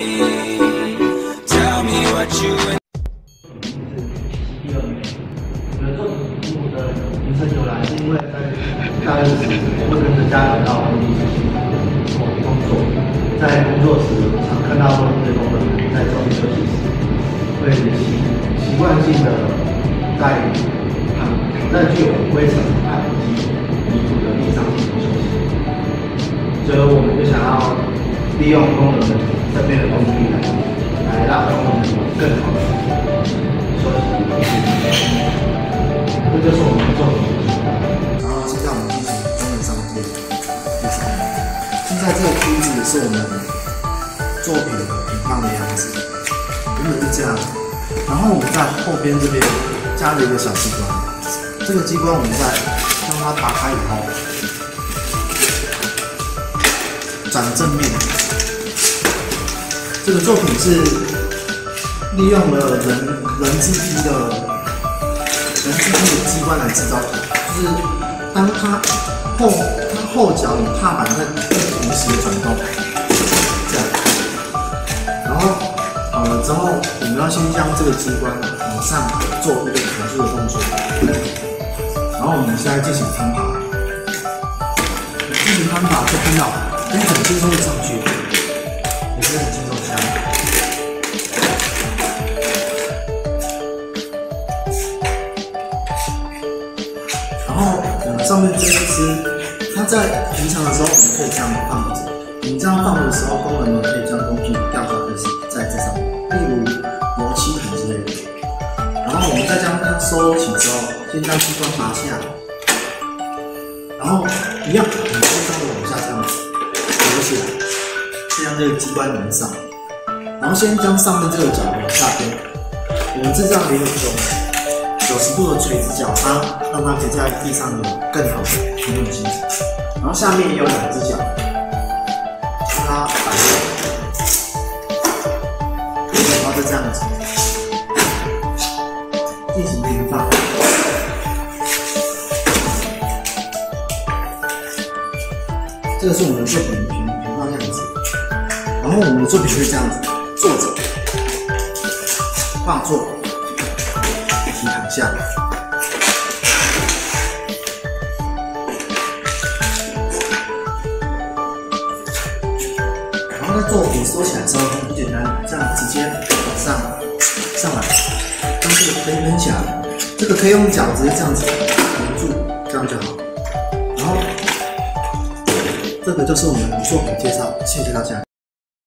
Tell me what you 第二名，我的作品题目的名称由来是因为在大二时会跟着家人到工作，在工作时常看到这些工人在中午休息时，会习惯性的在具有灰尘和泥土的地上进行休息，所以我们就想要利用工人们身边的工具来让工人们有更好的休息。这就是我们的作品。 然后现在我们进行功能上的介绍。现在这个梯子是我们作品的平放的样子，原本是这样。然后我们在后边这边加了一个小机关，这个机关我们在将它打开以后，转正面。这个作品是利用了人字梯的机关来制造的，就是当它后脚与踏板在同时转动，这样。然后好了之后，我们要先将这个机关往上做一个卡住的动作，然后我们现在进行攀爬。进行攀爬就看到，很轻松的上去，也是很轻松下来。然后上面这一只，它在平常的时候我们可以这样放着，你这样放的时候，工人们可以将工具吊下在这上面，例如油漆瓶之类的。然后我们再将它收起之后，先将机关拔下，然后一样，我们先稍微往下这样子留起来，再将这个机关拧上，然后先将上面这个角往下边，我们是这样的一个90度的垂直角，让它可以在地上有更好的平衡性。然后下面也有2只脚，让它摆然后就这样子进行平放。这个是我们的作品平放样子。然后我们的作品是这样子，坐着、画作。躺下，然后在作品收起来之后，很简单，这样直接往上来，将这个可以扔起来，这个可以用脚直接这样子扶住，这样就好。然后这个就是我们的作品介绍，谢谢大家。